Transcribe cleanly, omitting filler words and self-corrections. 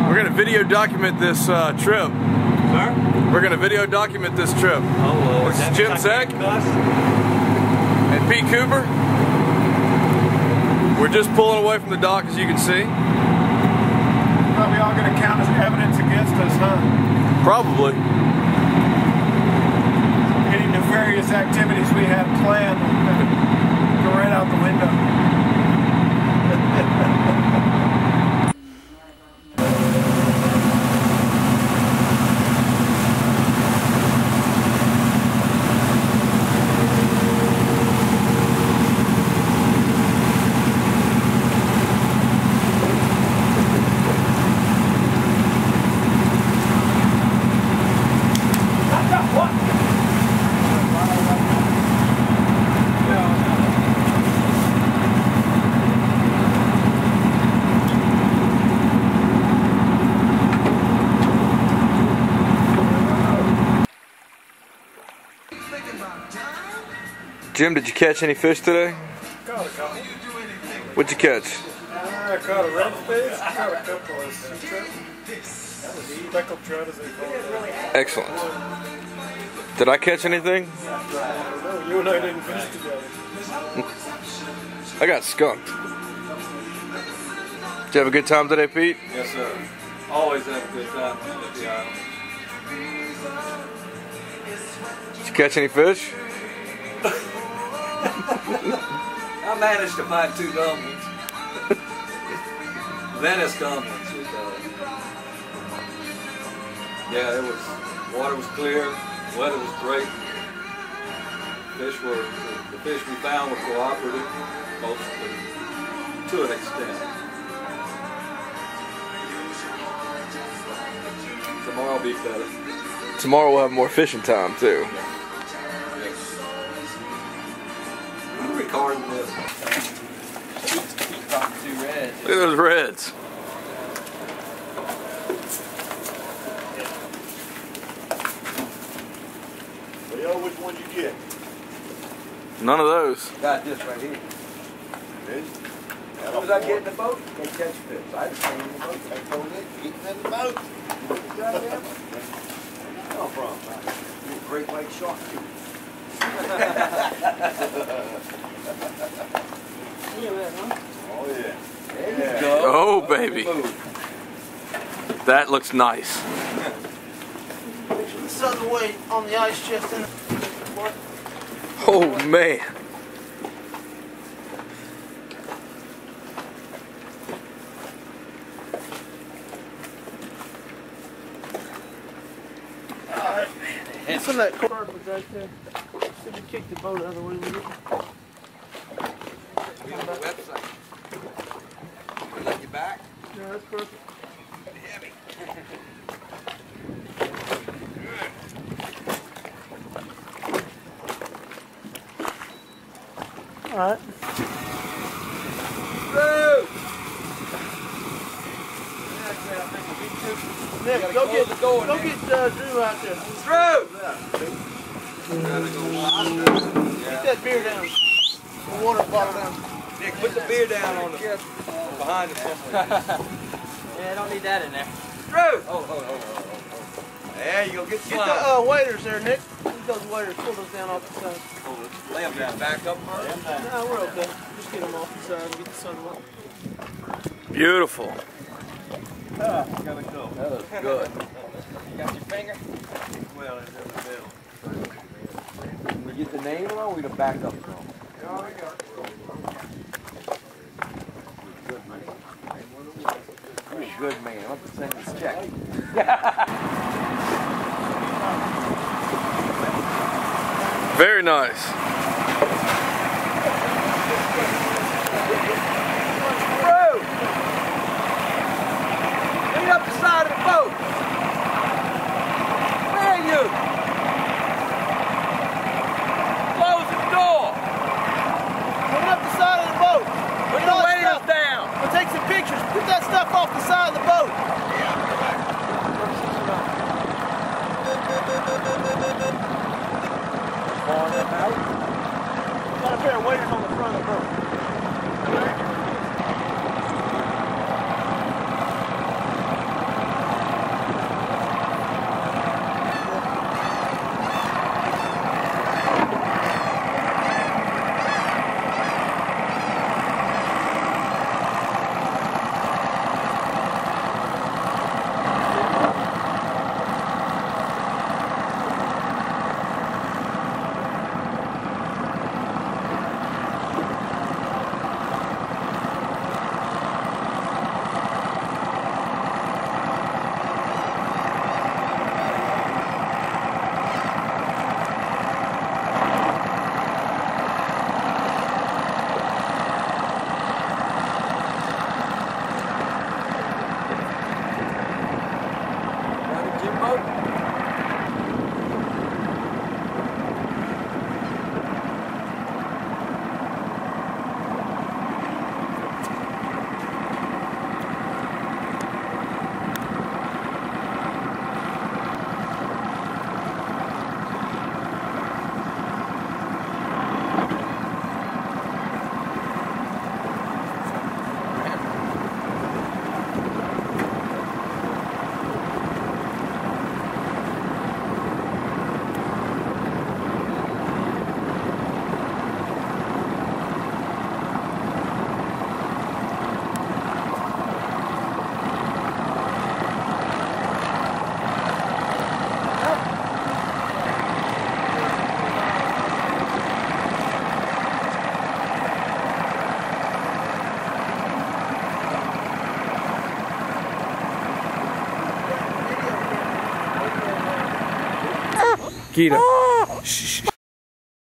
We're gonna video document this trip. Sir? We're gonna video document this trip. Oh Lord. This is Jim Zech and Pete Cooper. We're just pulling away from the dock, as you can see. Probably all going to count as evidence against us, huh? Probably. Any nefarious activities we have planned go right out the window. Jim, did you catch any fish today? Caught a couple. What'd you catch? I caught a redfish. I caught a couple of speckled trout, as they call it. Excellent. Did I catch anything? No, you and I didn't fish together. I got skunked. Did you have a good time today, Pete? Yes, sir. Always have a good time at the island. Did you catch any fish? I managed to find 2 dumplings. Venice dumplings. Yeah, water was clear, weather was great. The fish we found were cooperative, mostly, to an extent. Tomorrow will be better. Tomorrow we'll have more fishing time, too. Recording this. Look at those reds. Well, which one you get? None of those. Got this right here. This? As soon as I get in the boat, they catch fish. I just came in the boat. I told it, getting in the boat. No problem. You're a great white shark too. Oh, yeah. There you go. Oh, baby. That looks nice. This other way on the ice chest in the Oh, man. It's in that corner right there. Should we kick the boat the other way with it? We on the website. We let you back. Yeah, that's perfect. Heavy. All right. Nick, go get Drew out there. Drew! Get that beer down. The water bottle down. Nick, put the beer down on the behind the Yeah, I don't need that in there. Drew! Oh. There you go. Get Get the waders there, Nick. Get those waders. Pull those down off the side. Lay them down. Back up first. No, we're okay. Just get them off the side and get the sun up. Beautiful. Gotta go. That looks good. You got your finger? Well, it's in the middle. Can we get the name on or we to back up from? Yeah, we got it. You're a good man. I'll have to send this check. Very nice. Bro! Get up the side of the boat! Where are you? Close the door! Get up the side of the boat. Put the waders down! We'll take some pictures. Put that stuff off the side of the boat. Got a pair of waders on the front of the boat. mosquito. Shh, shh, shh.